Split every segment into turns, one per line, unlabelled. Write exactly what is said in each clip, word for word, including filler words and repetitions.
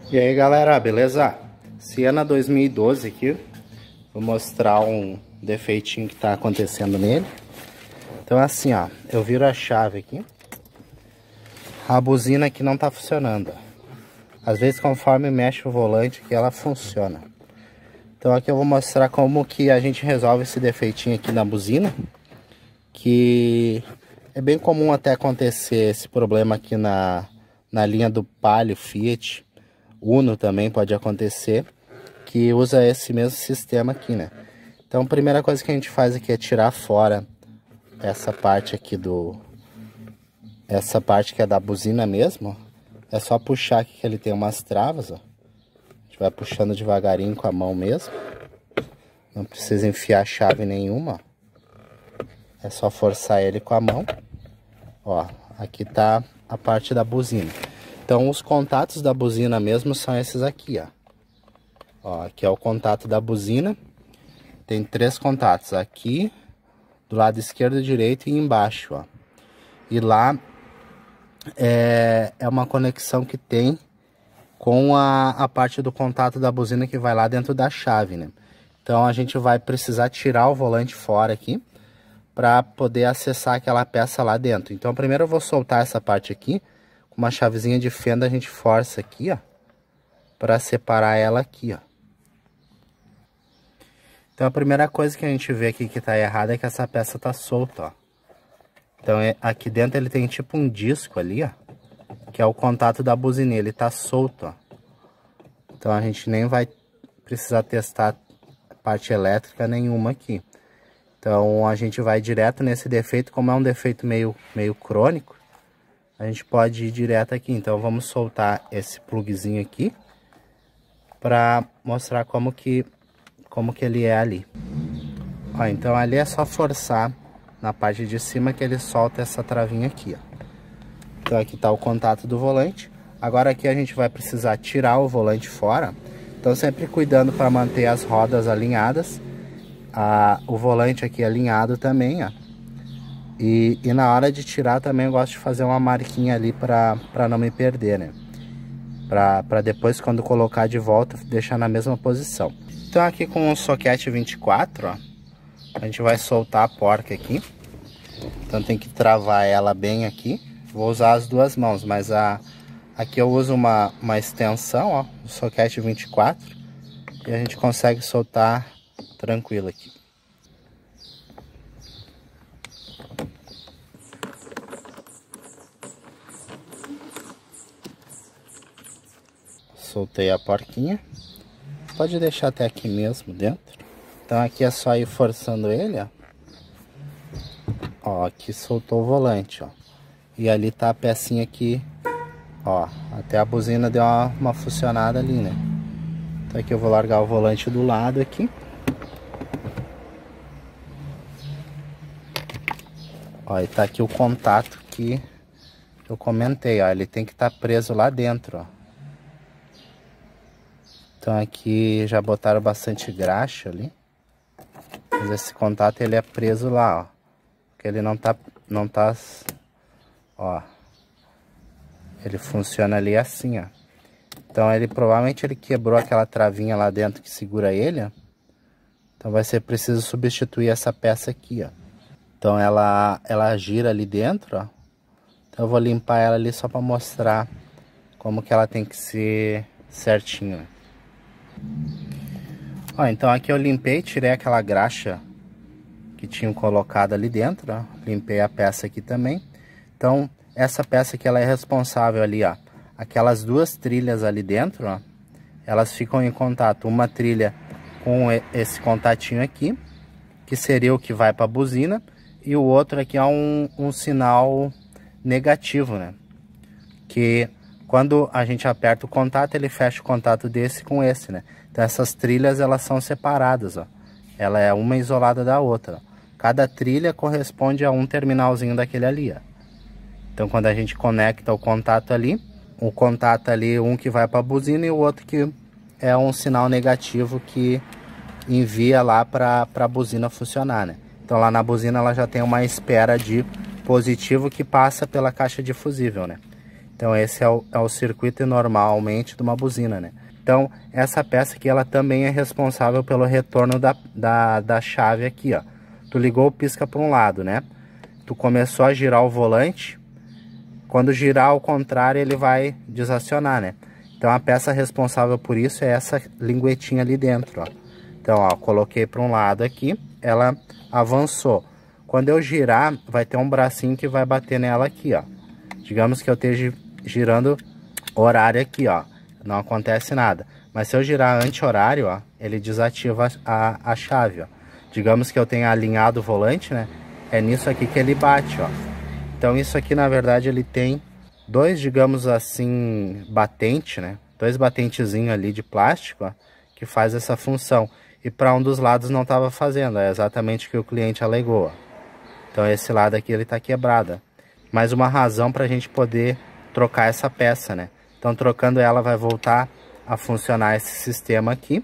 E aí galera, beleza? Siena dois mil e doze aqui. Vou mostrar um defeitinho que tá acontecendo nele. Então assim, ó, eu viro a chave aqui. A buzina aqui não tá funcionando. Às vezes conforme mexe o volante aqui, ela funciona. Então aqui eu vou mostrar como que a gente resolve esse defeitinho aqui na buzina. Que é bem comum até acontecer esse problema aqui na, na linha do Palio, Fiat. Uno também pode acontecer, que usa esse mesmo sistema aqui, né? Então a primeira coisa que a gente faz aqui é tirar fora essa parte aqui do... Essa parte que é da buzina mesmo. É só puxar aqui que ele tem umas travas, ó. A gente vai puxando devagarinho com a mão mesmo. Não precisa enfiar chave nenhuma, ó. É só forçar ele com a mão. Ó, aqui tá a parte da buzina. Então os contatos da buzina mesmo são esses aqui, ó. Ó, aqui é o contato da buzina. Tem três contatos, aqui, do lado esquerdo e direito e embaixo, ó. E lá é, é uma conexão que tem com a, a parte do contato da buzina que vai lá dentro da chave, né? Então a gente vai precisar tirar o volante fora aqui para poder acessar aquela peça lá dentro. Então primeiro eu vou soltar essa parte aqui. Com uma chavezinha de fenda a gente força aqui, ó, para separar ela aqui, ó. Então a primeira coisa que a gente vê aqui que tá errada é que essa peça tá solta, ó. Então é, aqui dentro ele tem tipo um disco ali, ó, que é o contato da buzina, ele tá solto, ó. Então a gente nem vai precisar testar parte elétrica nenhuma aqui. Então a gente vai direto nesse defeito, como é um defeito meio, meio crônico. A gente pode ir direto aqui, então vamos soltar esse plugzinho aqui para mostrar como que, como que ele é ali. Ó, então ali é só forçar na parte de cima que ele solta essa travinha aqui, ó. Então aqui está o contato do volante. Agora aqui a gente vai precisar tirar o volante fora. Então sempre cuidando para manter as rodas alinhadas. Ah, o volante aqui alinhado também, ó. E, e na hora de tirar também eu gosto de fazer uma marquinha ali para para não me perder, né? Para para depois quando colocar de volta deixar na mesma posição. Então aqui com o soquete vinte e quatro, ó, a gente vai soltar a porca aqui. Então tem que travar ela bem aqui. Vou usar as duas mãos, mas a aqui eu uso uma, uma extensão, ó, o soquete vinte e quatro. E a gente consegue soltar tranquilo aqui. Soltei a porquinha. Pode deixar até aqui mesmo dentro. Então aqui é só ir forçando ele, ó. Ó, aqui soltou o volante, ó. E ali tá a pecinha aqui, ó. Até a buzina deu uma, uma funcionada ali, né? Então aqui eu vou largar o volante do lado aqui. Ó, e tá aqui o contato que eu comentei, ó. Ele tem que estar preso lá dentro, ó. Então aqui já botaram bastante graxa ali. Mas esse contato ele é preso lá, ó. Porque ele não tá, não tá, ó. Ele funciona ali assim, ó. Então ele provavelmente ele quebrou aquela travinha lá dentro que segura ele, ó. Então vai ser preciso substituir essa peça aqui, ó. Então ela, ela gira ali dentro, ó. Então eu vou limpar ela ali só para mostrar como que ela tem que ser certinho. Ó, então aqui eu limpei, tirei aquela graxa que tinham colocado ali dentro, ó. Limpei a peça aqui também. Então essa peça aqui ela é responsável ali, ó. Aquelas duas trilhas ali dentro, ó, elas ficam em contato. Uma trilha com esse contatinho aqui, que seria o que vai para a buzina. E o outro aqui é um, um sinal negativo, né? Que quando a gente aperta o contato, ele fecha o contato desse com esse, né? Então essas trilhas, elas são separadas, ó. Ela é uma isolada da outra, ó. Cada trilha corresponde a um terminalzinho daquele ali, ó. Então quando a gente conecta o contato ali, o contato ali, um que vai para a buzina e o outro que é um sinal negativo que envia lá para a buzina funcionar, né? Então lá na buzina ela já tem uma espera de positivo que passa pela caixa de fusível, né? Então esse é o, é o circuito normalmente de uma buzina, né? Então essa peça aqui, ela também é responsável pelo retorno da, da, da chave aqui, ó. Tu ligou o pisca para um lado, né? Tu começou a girar o volante, quando girar ao contrário ele vai desacionar, né? Então a peça responsável por isso é essa linguetinha ali dentro, ó. Então, ó, coloquei para um lado aqui, ela avançou. Quando eu girar, vai ter um bracinho que vai bater nela aqui, ó. Digamos que eu esteja girando horário aqui, ó. Não acontece nada. Mas se eu girar anti-horário, ó, ele desativa a, a chave, ó. Digamos que eu tenha alinhado o volante, né? É nisso aqui que ele bate, ó. Então isso aqui, na verdade, ele tem dois, digamos assim, batente, né? Dois batentezinhos ali de plástico, ó, que faz essa função. E para um dos lados não estava fazendo, é exatamente o que o cliente alegou, ó. Então esse lado aqui ele está quebrado. Mais uma razão para a gente poder trocar essa peça, né? Então trocando ela vai voltar a funcionar esse sistema aqui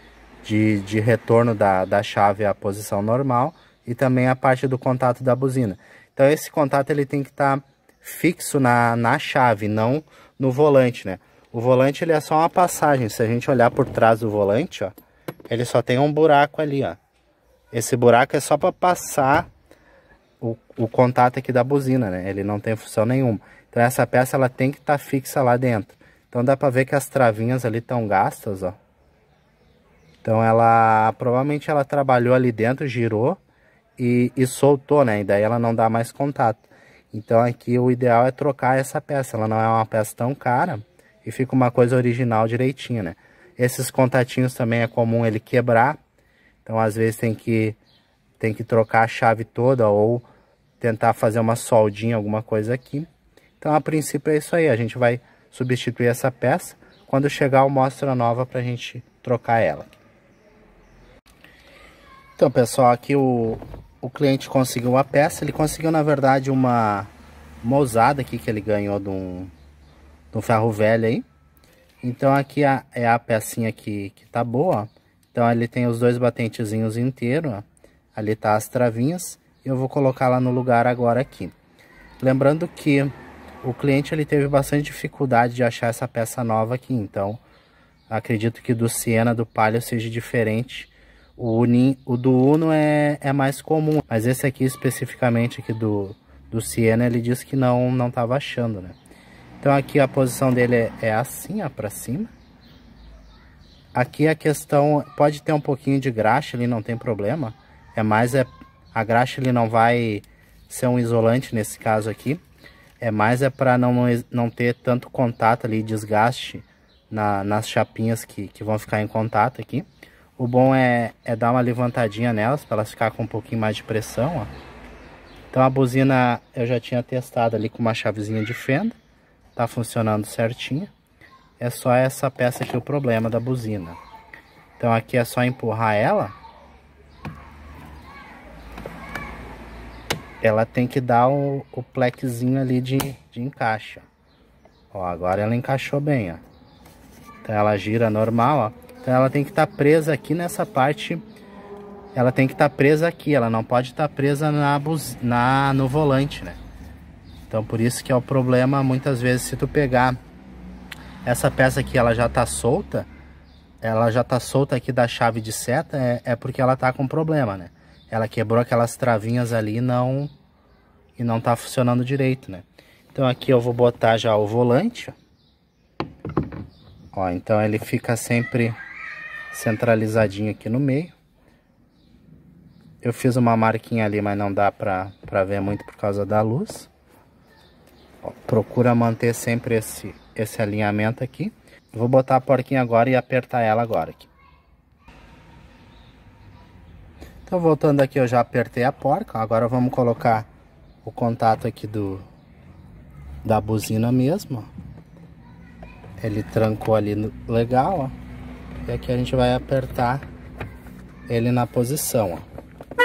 de, de retorno da, da chave à posição normal e também a parte do contato da buzina. Então esse contato ele tem que estar tá fixo na, na chave, não no volante, né? O volante ele é só uma passagem. Se a gente olhar por trás do volante, ó, ele só tem um buraco ali, ó. Esse buraco é só para passar o, o contato aqui da buzina, né? Ele não tem função nenhuma. Então essa peça ela tem que estar tá fixa lá dentro. Então dá para ver que as travinhas ali estão gastas, ó. Então ela provavelmente ela trabalhou ali dentro, girou e, e soltou, né? E daí ela não dá mais contato. Então aqui o ideal é trocar essa peça. Ela não é uma peça tão cara e fica uma coisa original direitinho, né? Esses contatinhos também é comum ele quebrar. Então às vezes tem que, tem que trocar a chave toda ou tentar fazer uma soldinha, alguma coisa aqui. Então a princípio é isso aí. A gente vai substituir essa peça. Quando chegar eu mostro a nova para a gente trocar ela. Então pessoal, aqui o, o cliente conseguiu uma peça. Ele conseguiu na verdade uma, uma ousada aqui que ele ganhou de um, de um ferro velho aí. Então aqui a, é a pecinha que, que tá boa, ó. Então ele tem os dois batentezinhos inteiros, ó. Ali tá as travinhas. E eu vou colocar lá no lugar agora aqui. Lembrando que o cliente ele teve bastante dificuldade de achar essa peça nova aqui. Então acredito que do Siena, do Palio seja diferente. O, Uni, o do Uno é, é mais comum. Mas esse aqui especificamente aqui do, do Siena, ele disse que não não tava achando, né? Então aqui a posição dele é, é assim, ó, pra cima. Aqui a questão, pode ter um pouquinho de graxa ali, não tem problema. É mais, é, a graxa ele não vai ser um isolante nesse caso aqui. É mais é para não, não ter tanto contato ali, desgaste na, nas chapinhas que, que vão ficar em contato aqui. O bom é, é dar uma levantadinha nelas, para elas ficar com um pouquinho mais de pressão, ó. Então a buzina eu já tinha testado ali com uma chavezinha de fenda. Tá funcionando certinho. É só essa peça aqui o problema da buzina. Então aqui é só empurrar ela. Ela tem que dar o, o plequezinho ali de, de encaixe. Ó, agora ela encaixou bem, ó. Então ela gira normal, ó. Então ela tem que estar tá presa aqui nessa parte. Ela tem que estar tá presa aqui. Ela não pode estar tá presa na, buz... na no volante, né? Então por isso que é o problema, muitas vezes, se tu pegar essa peça aqui, ela já tá solta, ela já tá solta aqui da chave de seta, é, é porque ela tá com problema, né? Ela quebrou aquelas travinhas ali e não, e não tá funcionando direito, né? Então aqui eu vou botar já o volante, ó. Ó, então ele fica sempre centralizadinho aqui no meio. Eu fiz uma marquinha ali, mas não dá pra, pra ver muito por causa da luz. Procura manter sempre esse, esse alinhamento aqui. Vou botar a porquinha agora e apertar ela agora aqui. Então voltando aqui, eu já apertei a porca. Agora vamos colocar o contato aqui do da buzina mesmo. Ele trancou ali no, legal, ó. E aqui a gente vai apertar ele na posição, ó.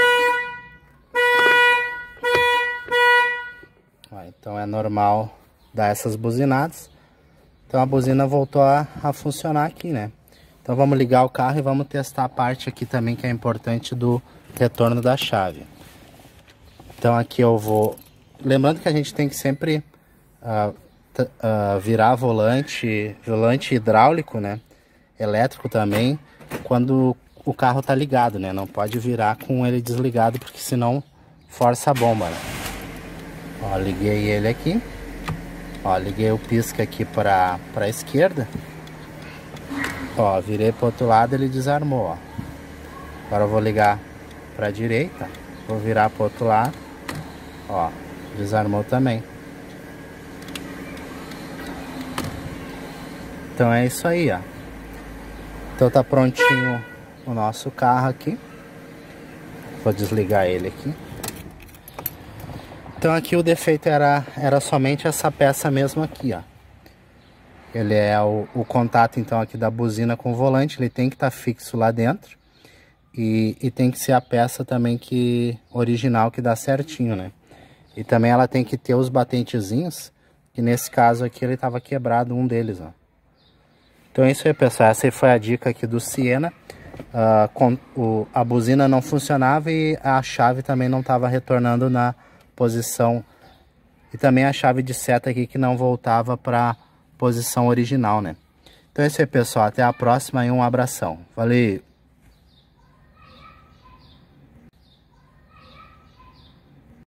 Então é normal dar essas buzinadas. Então a buzina voltou a, a funcionar aqui, né? Então vamos ligar o carro e vamos testar a parte aqui também que é importante do retorno da chave. Então aqui eu vou... Lembrando que a gente tem que sempre uh, uh, virar volante, volante hidráulico, né? Elétrico também, quando o carro tá ligado, né? Não pode virar com ele desligado, porque senão força a bomba, né? Ó, liguei ele aqui. Ó, liguei o pisca aqui para para esquerda. Ó, virei para outro lado, ele desarmou, ó. Agora eu vou ligar para direita, vou virar para outro lado. Ó, desarmou também. Então é isso aí, ó. Então tá prontinho o nosso carro aqui. Vou desligar ele aqui. Então aqui o defeito era, era somente essa peça mesmo aqui, ó. Ele é o, o contato então aqui da buzina com o volante, ele tem que estar fixo lá dentro. E, e tem que ser a peça também que original, que dá certinho, né? E também ela tem que ter os batentezinhos, que nesse caso aqui ele estava quebrado, um deles, ó. Então é isso aí, pessoal, essa aí foi a dica aqui do Siena. Uh, com, o, a buzina não funcionava e a chave também não estava retornando na posição. E também a chave de seta aqui que não voltava para posição original, né? Então é isso aí, pessoal, até a próxima e um abração. Valeu!